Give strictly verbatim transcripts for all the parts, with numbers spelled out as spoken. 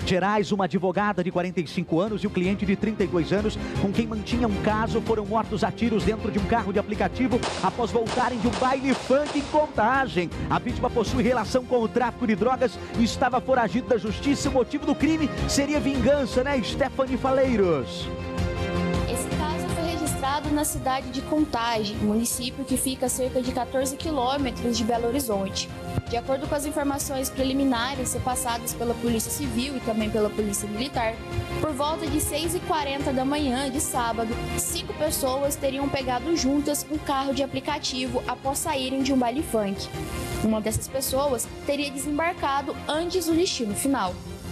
Gerais, uma advogada de quarenta e cinco anos e o cliente de trinta e dois anos, com quem mantinha um caso, foram mortos a tiros dentro de um carro de aplicativo após voltarem de um baile funk em Contagem. A vítima possui relação com o tráfico de drogas e estava foragido da justiça. O motivo do crime seria vingança, né, Stephanie Faleiros? Esse caso foi registrado na cidade de Contagem, município que fica a cerca de quatorze quilômetros de Belo Horizonte. De acordo com as informações preliminares repassadas pela Polícia Civil e também pela Polícia Militar, por volta de seis e quarenta da manhã de sábado, cinco pessoas teriam pegado juntas um carro de aplicativo após saírem de um baile funk. Uma dessas pessoas teria desembarcado antes do destino final.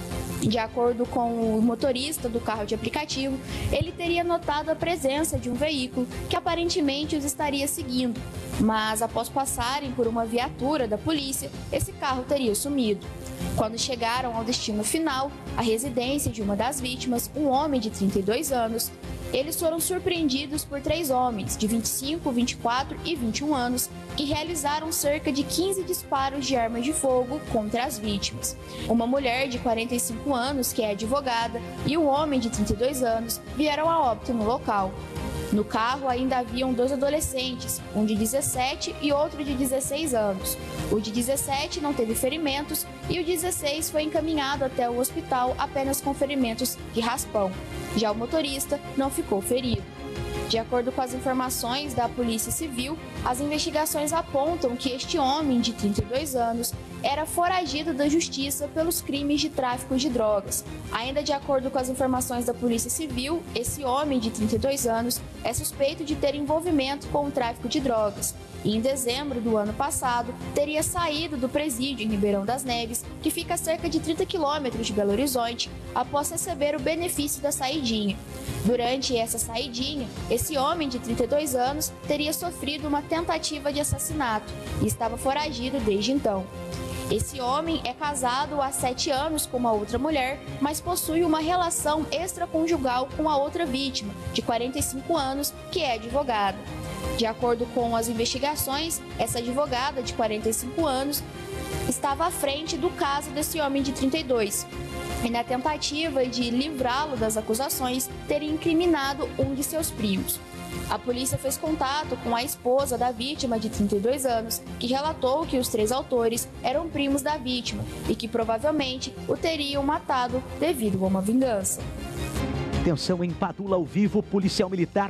De acordo com o motorista do carro de aplicativo, ele teria notado a presença de um veículo que aparentemente os estaria seguindo, mas após passarem por uma viatura da polícia, esse carro teria sumido. Quando chegaram ao destino final, a residência de uma das vítimas, um homem de trinta e dois anos, eles foram surpreendidos por três homens de vinte e cinco, vinte e quatro e vinte e um anos que realizaram cerca de quinze disparos de arma de fogo contra as vítimas. Uma mulher de quarenta e cinco anos, que é advogada, e um homem de trinta e dois anos vieram a óbito no local. No carro ainda haviam dois adolescentes, um de dezessete e outro de dezesseis anos. O de dezessete não teve ferimentos e o dezesseis foi encaminhado até o hospital apenas com ferimentos de raspão. Já o motorista não ficou ferido. De acordo com as informações da Polícia Civil, as investigações apontam que este homem de trinta e dois anos era foragido da justiça pelos crimes de tráfico de drogas. Ainda de acordo com as informações da Polícia Civil, esse homem de trinta e dois anos é suspeito de ter envolvimento com o tráfico de drogas. E em dezembro do ano passado, teria saído do presídio em Ribeirão das Neves, que fica a cerca de trinta quilômetros de Belo Horizonte, após receber o benefício da saidinha. Durante essa saidinha, esse homem de trinta e dois anos teria sofrido uma tentativa de assassinato e estava foragido desde então. Esse homem é casado há sete anos com uma outra mulher, mas possui uma relação extraconjugal com a outra vítima, de quarenta e cinco anos, que é advogada. De acordo com as investigações, essa advogada de quarenta e cinco anos estava à frente do caso desse homem de trinta e dois. E na tentativa de livrá-lo das acusações, teria incriminado um de seus primos. A polícia fez contato com a esposa da vítima de trinta e dois anos, que relatou que os três autores eram primos da vítima e que provavelmente o teriam matado devido a uma vingança. Atenção, em Padula ao vivo, policial militar